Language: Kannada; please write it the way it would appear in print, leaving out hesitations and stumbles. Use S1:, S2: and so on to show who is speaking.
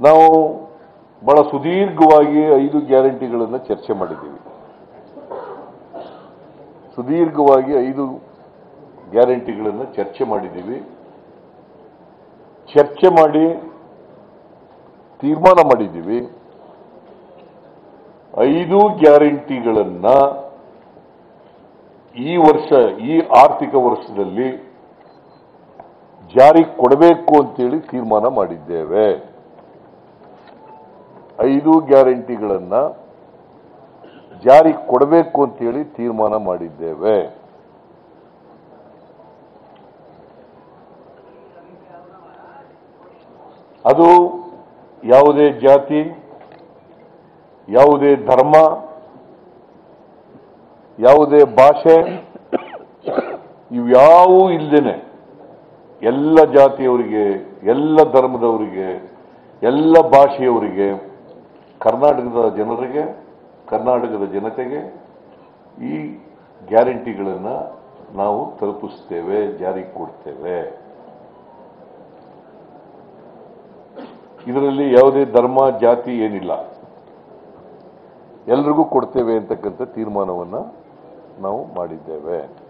S1: ನಾವು ಬಹಳ ಸುದೀರ್ಘವಾಗಿ 5 ಗ್ಯಾರಂಟಿಗಳನ್ನು ಚರ್ಚೆ ಮಾಡಿದ್ದೀವಿ. ಸುದೀರ್ಘವಾಗಿ 5 ಗ್ಯಾರಂಟಿಗಳನ್ನು ಚರ್ಚೆ ಮಾಡಿದ್ದೀವಿ. ಚರ್ಚೆ ಮಾಡಿ ತೀರ್ಮಾನ ಮಾಡಿದ್ದೀವಿ. 5 ಗ್ಯಾರಂಟಿಗಳನ್ನ ಈ ವರ್ಷ, ಈ ಆರ್ಥಿಕ ವರ್ಷದಲ್ಲಿ ಜಾರಿ ಕೊಡಬೇಕು ಅಂತೇಳಿ ತೀರ್ಮಾನ ಮಾಡಿದ್ದೇವೆ. 5 ಗ್ಯಾರಂಟಿಗಳನ್ನ ಜಾರಿ ಕೊಡಬೇಕು ಅಂತೇಳಿ ತೀರ್ಮಾನ ಮಾಡಿದ್ದೇವೆ. ಅದು ಯಾವುದೇ ಜಾತಿ, ಯಾವುದೇ ಧರ್ಮ, ಯಾವುದೇ ಭಾಷೆ ಇವ್ಯಾವೂ ಇಲ್ಲದೇನೆ ಎಲ್ಲ ಜಾತಿಯವರಿಗೆ, ಎಲ್ಲ ಧರ್ಮದವರಿಗೆ, ಎಲ್ಲ ಭಾಷೆಯವರಿಗೆ, ಕರ್ನಾಟಕದ ಜನರಿಗೆ, ಕರ್ನಾಟಕದ ಜನತೆಗೆ ಈ ಗ್ಯಾರಂಟಿಗಳನ್ನು ನಾವು ತಲುಪಿಸ್ತೇವೆ, ಜಾರಿ ಕೊಡ್ತೇವೆ. ಇದರಲ್ಲಿ ಯಾವುದೇ ಧರ್ಮ, ಜಾತಿ ಏನಿಲ್ಲ, ಎಲ್ರಿಗೂ ಕೊಡ್ತೇವೆ ಅಂತಕ್ಕಂಥ ತೀರ್ಮಾನವನ್ನು ನಾವು ಮಾಡಿದ್ದೇವೆ.